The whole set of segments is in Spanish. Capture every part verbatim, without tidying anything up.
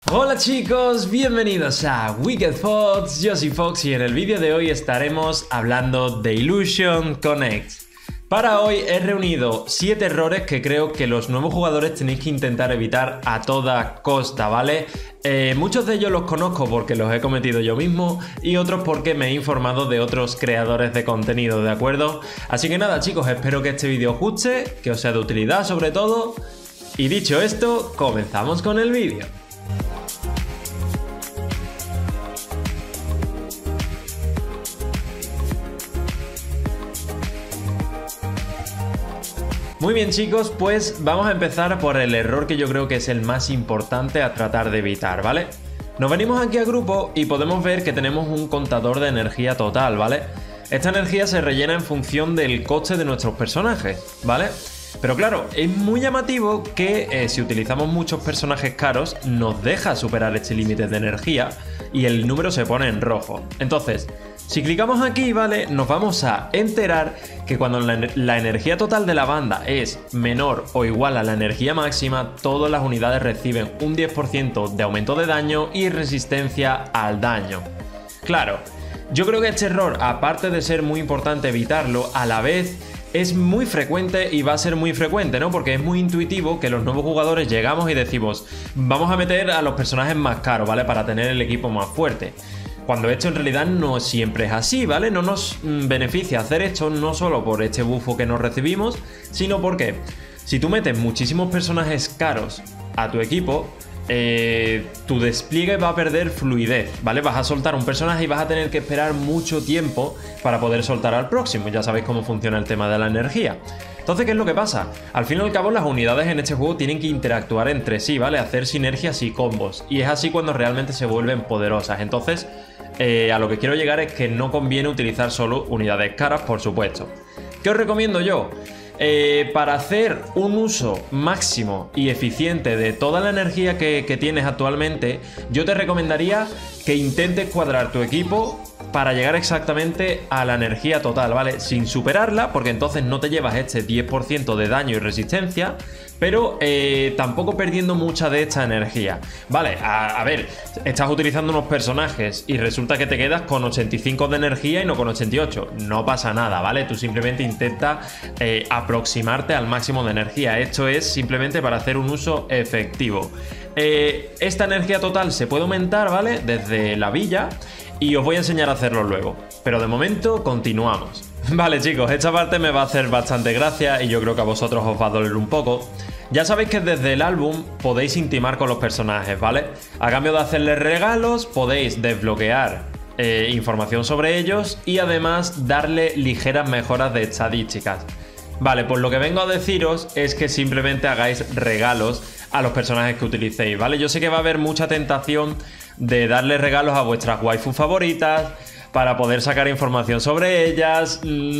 Hola chicos, bienvenidos a Wicked Fox, yo soy Fox y en el vídeo de hoy estaremos hablando de Illusion Connect. Para hoy he reunido siete errores que creo que los nuevos jugadores tenéis que intentar evitar a toda costa, ¿vale? Eh, muchos de ellos los conozco porque los he cometido yo mismo y otros porque me he informado de otros creadores de contenido, ¿de acuerdo? Así que nada chicos, espero que este vídeo os guste, que os sea de utilidad sobre todo. Y dicho esto, comenzamos con el vídeo. Muy bien chicos, pues vamos a empezar por el error que yo creo que es el más importante a tratar de evitar, ¿vale? Nos venimos aquí a grupo y podemos ver que tenemos un contador de energía total, ¿vale? Esta energía se rellena en función del coste de nuestros personajes, ¿vale? Pero claro, es muy llamativo que eh, si utilizamos muchos personajes caros nos deja superar este límite de energía y el número se pone en rojo. Entonces, si clicamos aquí, ¿vale? Nos vamos a enterar que cuando la, la energía total de la banda es menor o igual a la energía máxima, todas las unidades reciben un diez por ciento de aumento de daño y resistencia al daño. Claro, yo creo que este error, aparte de ser muy importante evitarlo, a la vez es muy frecuente y va a ser muy frecuente, ¿no? Porque es muy intuitivo que los nuevos jugadores llegamos y decimos, vamos a meter a los personajes más caros, ¿vale? Para tener el equipo más fuerte. Cuando esto en realidad no siempre es así, ¿vale? No nos beneficia hacer esto no solo por este bufo que nos recibimos, sino porque si tú metes muchísimos personajes caros a tu equipo, eh, tu despliegue va a perder fluidez, ¿vale? Vas a soltar un personaje y vas a tener que esperar mucho tiempo para poder soltar al próximo. Ya sabéis cómo funciona el tema de la energía. Entonces, ¿qué es lo que pasa? Al fin y al cabo, las unidades en este juego tienen que interactuar entre sí, ¿vale? Hacer sinergias y combos. Y es así cuando realmente se vuelven poderosas. Entonces, eh, a lo que quiero llegar es que no conviene utilizar solo unidades caras, por supuesto. ¿Qué os recomiendo yo? Eh, para hacer un uso máximo y eficiente de toda la energía que, que tienes actualmente, yo te recomendaría que intentes cuadrar tu equipo para llegar exactamente a la energía total, ¿vale? Sin superarla, porque entonces no te llevas este diez por ciento de daño y resistencia, pero eh, tampoco perdiendo mucha de esta energía. Vale, a, a ver, estás utilizando unos personajes y resulta que te quedas con ochenta y cinco de energía y no con ochenta y ocho. No pasa nada, ¿vale? Tú simplemente intenta eh, aproximarte al máximo de energía. Esto es simplemente para hacer un uso efectivo. Eh, esta energía total se puede aumentar, ¿vale? Desde la villa. Y os voy a enseñar a hacerlo luego. Pero de momento continuamos. Vale chicos, esta parte me va a hacer bastante gracia y yo creo que a vosotros os va a doler un poco. Ya sabéis que desde el álbum podéis intimar con los personajes, ¿vale? A cambio de hacerles regalos, podéis desbloquear eh, información sobre ellos y además darle ligeras mejoras de estadísticas. Vale, pues lo que vengo a deciros es que simplemente hagáis regalos a los personajes que utilicéis, ¿vale? Yo sé que va a haber mucha tentación de darle regalos a vuestras waifu favoritas para poder sacar información sobre ellas.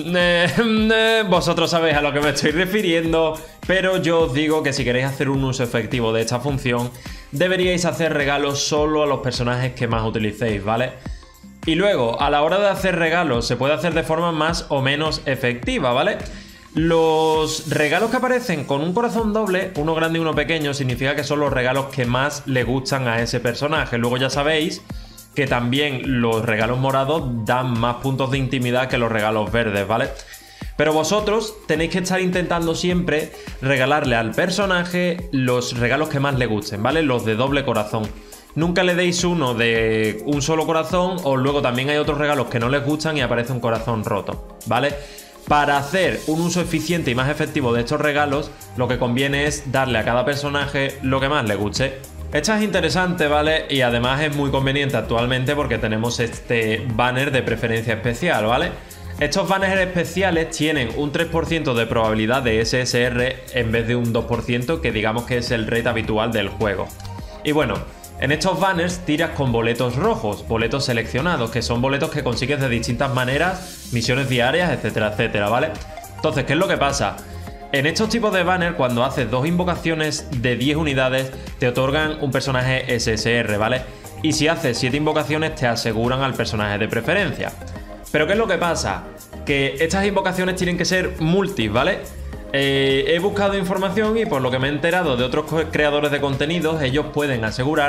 Vosotros sabéis a lo que me estoy refiriendo, pero yo os digo que si queréis hacer un uso efectivo de esta función, deberíais hacer regalos solo a los personajes que más utilicéis, ¿vale? Y luego, a la hora de hacer regalos, se puede hacer de forma más o menos efectiva, ¿vale? Los regalos que aparecen con un corazón doble, uno grande y uno pequeño, significa que son los regalos que más le gustan a ese personaje. Luego ya sabéis que también los regalos morados dan más puntos de intimidad que los regalos verdes, ¿vale? Pero vosotros tenéis que estar intentando siempre regalarle al personaje los regalos que más le gusten, ¿vale? Los de doble corazón. Nunca le deis uno de un solo corazón o luego también hay otros regalos que no les gustan y aparece un corazón roto, ¿vale? Para hacer un uso eficiente y más efectivo de estos regalos, lo que conviene es darle a cada personaje lo que más le guste. Esta es interesante, ¿vale? Y además es muy conveniente actualmente porque tenemos este banner de preferencia especial, ¿vale? Estos banners especiales tienen un tres por ciento de probabilidad de S S R en vez de un dos por ciento que digamos que es el rate habitual del juego. Y bueno, en estos banners tiras con boletos rojos, boletos seleccionados, que son boletos que consigues de distintas maneras, misiones diarias, etcétera, etcétera, ¿vale? Entonces, ¿qué es lo que pasa? En estos tipos de banners, cuando haces dos invocaciones de diez unidades, te otorgan un personaje S S R, ¿vale? Y si haces siete invocaciones, te aseguran al personaje de preferencia. Pero ¿qué es lo que pasa? Que estas invocaciones tienen que ser multis, ¿vale? Eh, he buscado información y por lo que me he enterado de otros creadores de contenidos, ellos pueden asegurar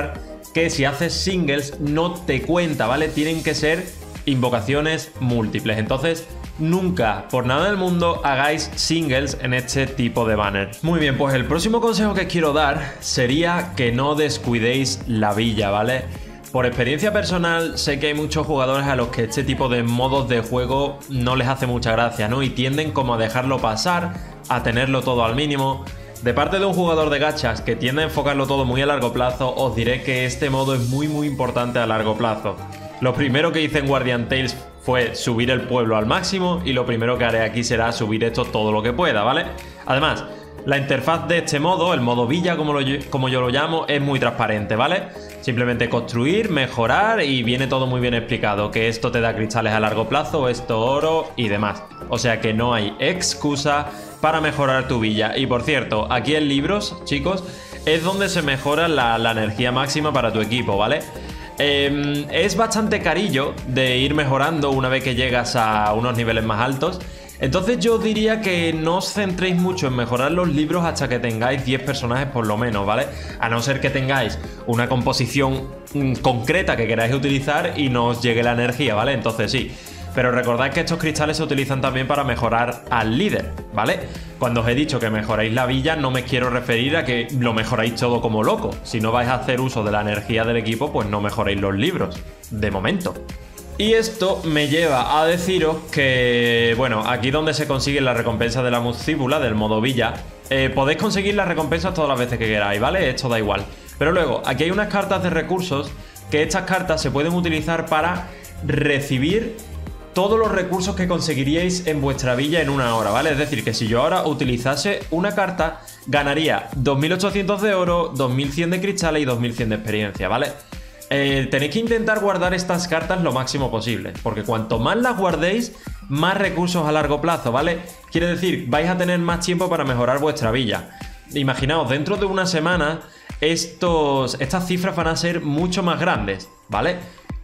que si haces singles no te cuenta, ¿vale? Tienen que ser invocaciones múltiples. Entonces, nunca, por nada del mundo, hagáis singles en este tipo de banner. Muy bien, pues el próximo consejo que os quiero dar sería que no descuidéis la villa, ¿vale? Por experiencia personal, sé que hay muchos jugadores a los que este tipo de modos de juego no les hace mucha gracia, ¿no? Y tienden como a dejarlo pasar, a tenerlo todo al mínimo. De parte de un jugador de gachas que tiende a enfocarlo todo muy a largo plazo, os diré que este modo es muy muy importante a largo plazo. Lo primero que hice en Guardian Tales fue subir el pueblo al máximo y lo primero que haré aquí será subir esto todo lo que pueda, ¿vale? Además, la interfaz de este modo, el modo villa como, lo, como yo lo llamo, es muy transparente, ¿vale? Simplemente construir, mejorar y viene todo muy bien explicado, que esto te da cristales a largo plazo, esto oro y demás. O sea que no hay excusa para mejorar tu villa. Y por cierto, aquí en libros, chicos, es donde se mejora la, la energía máxima para tu equipo, ¿vale? Eh, es bastante carillo de ir mejorando una vez que llegas a unos niveles más altos. Entonces yo diría que no os centréis mucho en mejorar los libros hasta que tengáis diez personajes por lo menos, ¿vale? A no ser que tengáis una composición mm, concreta que queráis utilizar y no os llegue la energía, ¿vale? Entonces sí. Pero recordad que estos cristales se utilizan también para mejorar al líder, ¿vale? Cuando os he dicho que mejoráis la villa, no me quiero referir a que lo mejoráis todo como loco. Si no vais a hacer uso de la energía del equipo, pues no mejoréis los libros, de momento. Y esto me lleva a deciros que, bueno, aquí donde se consigue la recompensa de la muscíbula, del modo villa, eh, podéis conseguir las recompensas todas las veces que queráis, ¿vale? Esto da igual. Pero luego, aquí hay unas cartas de recursos, que estas cartas se pueden utilizar para recibir todos los recursos que conseguiríais en vuestra villa en una hora, ¿vale? Es decir, que si yo ahora utilizase una carta, ganaría dos mil ochocientos de oro, dos mil cien de cristales y dos mil cien de experiencia, ¿vale? Eh, tenéis que intentar guardar estas cartas lo máximo posible, porque cuanto más las guardéis, más recursos a largo plazo, ¿vale? Quiere decir, vais a tener más tiempo para mejorar vuestra villa. Imaginaos, dentro de una semana, estos, estas cifras van a ser mucho más grandes, ¿vale?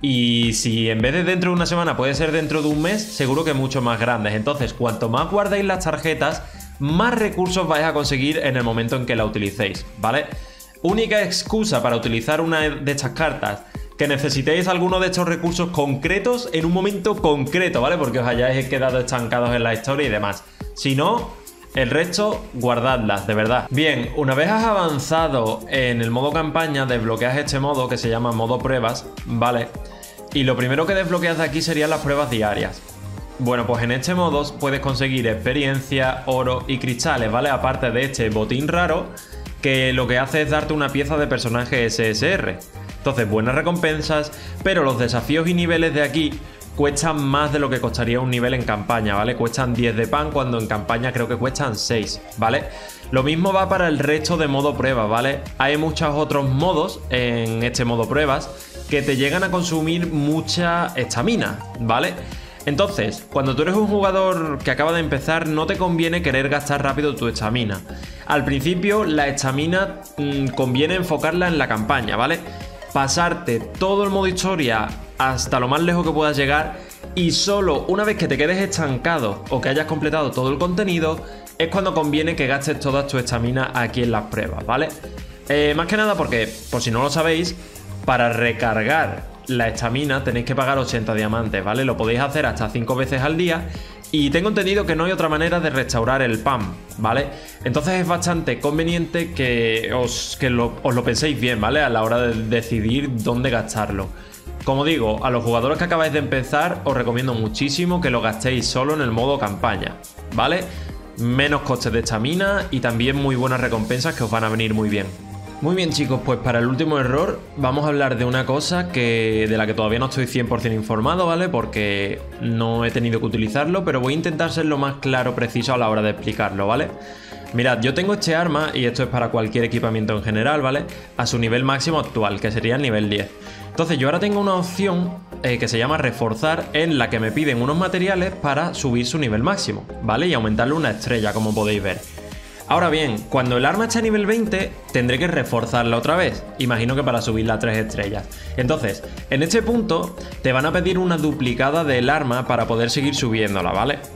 Y si en vez de dentro de una semana puede ser dentro de un mes, seguro que mucho más grandes. Entonces, cuanto más guardéis las tarjetas, más recursos vais a conseguir en el momento en que la utilicéis, ¿vale? Única excusa para utilizar una de estas cartas, que necesitéis alguno de estos recursos concretos en un momento concreto, ¿vale? Porque os hayáis quedado estancados en la historia y demás. Si no, el resto, guardadlas, de verdad. Bien, una vez has avanzado en el modo campaña, desbloqueas este modo que se llama modo pruebas, ¿vale? Y lo primero que desbloqueas de aquí serían las pruebas diarias. Bueno, pues en este modo puedes conseguir experiencia, oro y cristales, ¿vale? Aparte de este botín raro, que lo que hace es darte una pieza de personaje S S R. Entonces, buenas recompensas, pero los desafíos y niveles de aquí cuestan más de lo que costaría un nivel en campaña, ¿vale? Cuestan diez de pan cuando en campaña creo que cuestan seis, ¿vale? Lo mismo va para el resto de modo pruebas, ¿vale? Hay muchos otros modos en este modo pruebas que te llegan a consumir mucha estamina, ¿vale? Entonces, cuando tú eres un jugador que acaba de empezar, no te conviene querer gastar rápido tu estamina. Al principio, la estamina mmm, conviene enfocarla en la campaña, ¿vale? Pasarte todo el modo historia hasta lo más lejos que puedas llegar y solo una vez que te quedes estancado o que hayas completado todo el contenido es cuando conviene que gastes toda tu estamina aquí en las pruebas, ¿vale? Eh, más que nada porque, por si no lo sabéis, para recargar la estamina tenéis que pagar ochenta diamantes, ¿vale? Lo podéis hacer hasta cinco veces al día y tengo entendido que no hay otra manera de restaurar el P A M, ¿vale? Entonces es bastante conveniente que, os, que lo, os lo penséis bien, ¿vale? A la hora de decidir dónde gastarlo. Como digo, a los jugadores que acabáis de empezar os recomiendo muchísimo que lo gastéis solo en el modo campaña, ¿vale? Menos costes de estamina y también muy buenas recompensas que os van a venir muy bien. Muy bien, chicos, pues para el último error vamos a hablar de una cosa que, de la que todavía no estoy cien por cien informado, ¿vale? Porque no he tenido que utilizarlo, pero voy a intentar ser lo más claro, preciso a la hora de explicarlo, ¿vale? Mirad, yo tengo este arma, y esto es para cualquier equipamiento en general, ¿vale? A su nivel máximo actual, que sería el nivel diez. Entonces yo ahora tengo una opción eh, que se llama reforzar, en la que me piden unos materiales para subir su nivel máximo, ¿vale? Y aumentarle una estrella, como podéis ver. Ahora bien, cuando el arma esté a nivel veinte, tendré que reforzarla otra vez. Imagino que para subirla a tres estrellas. Entonces, en este punto, te van a pedir una duplicada del arma para poder seguir subiéndola, ¿vale?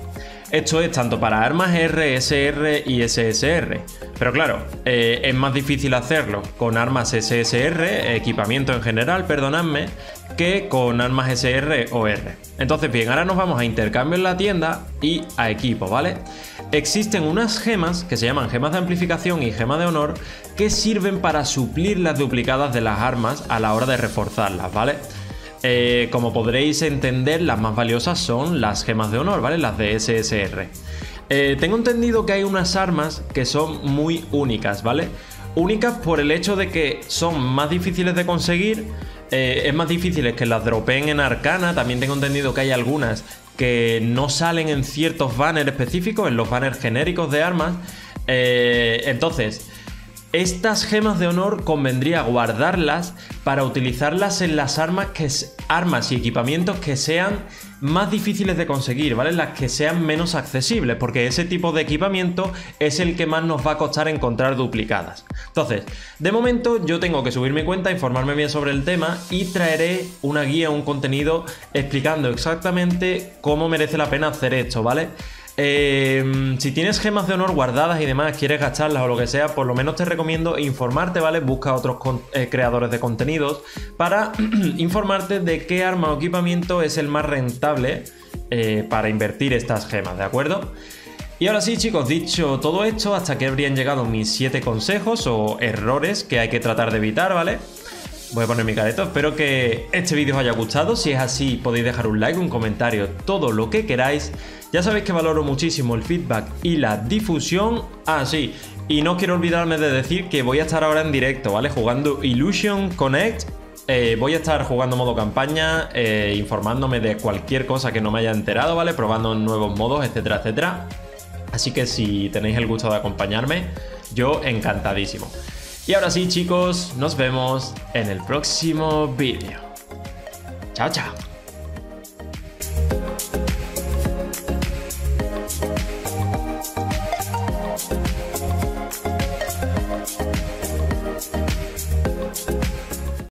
Esto es tanto para armas R, S R y S S R. Pero claro, eh, es más difícil hacerlo con armas S S R, equipamiento en general, perdonadme, que con armas S R o R. Entonces bien, ahora nos vamos a intercambio en la tienda y a equipo, ¿vale? Existen unas gemas que se llaman gemas de amplificación y gemas de honor que sirven para suplir las duplicadas de las armas a la hora de reforzarlas, ¿vale? Eh, como podréis entender, las más valiosas son las gemas de honor, ¿vale? Las de S S R. Eh, tengo entendido que hay unas armas que son muy únicas, ¿vale? Únicas por el hecho de que son más difíciles de conseguir, eh, es más difícil que las dropeen en Arcana. También tengo entendido que hay algunas que no salen en ciertos banners específicos, en los banners genéricos de armas. Eh, entonces, estas gemas de honor convendría guardarlas para utilizarlas en las armas, que, armas y equipamientos que sean más difíciles de conseguir, ¿vale? Las que sean menos accesibles, porque ese tipo de equipamiento es el que más nos va a costar encontrar duplicadas. Entonces, de momento yo tengo que subir mi cuenta, informarme bien sobre el tema y traeré una guía, un contenido explicando exactamente cómo merece la pena hacer esto, ¿vale? Eh, si tienes gemas de honor guardadas y demás, quieres gastarlas o lo que sea, por lo menos te recomiendo informarte, ¿vale? Busca a otros eh, creadores de contenidos para informarte de qué arma o equipamiento es el más rentable eh, para invertir estas gemas, ¿de acuerdo? Y ahora sí, chicos, dicho todo esto, hasta aquí habrían llegado mis siete consejos o errores que hay que tratar de evitar, ¿vale? Voy a poner mi careto, espero que este vídeo os haya gustado. Si es así, podéis dejar un like, un comentario, todo lo que queráis. Ya sabéis que valoro muchísimo el feedback y la difusión. Ah, sí, y no quiero olvidarme de decir que voy a estar ahora en directo, ¿vale? Jugando Illusion Connect. Eh, voy a estar jugando modo campaña, eh, informándome de cualquier cosa que no me haya enterado, ¿vale? Probando nuevos modos, etcétera, etcétera. Así que si tenéis el gusto de acompañarme, yo encantadísimo. Y ahora sí, chicos, nos vemos en el próximo vídeo. Chao, chao.